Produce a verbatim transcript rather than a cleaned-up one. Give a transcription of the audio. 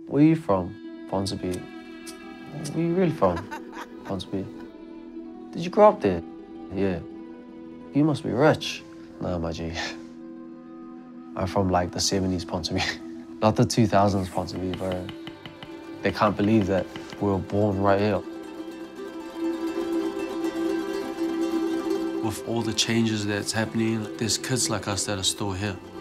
Where are you from? Ponsonby. Where you really from? Ponsonby. Did you grow up there? Yeah. You must be rich. Nah, my G. I'm from like the seventies Ponsonby. Not the two thousands Ponsonby, bro. They can't believe that we were born right here. With all the changes that's happening, there's kids like us that are still here.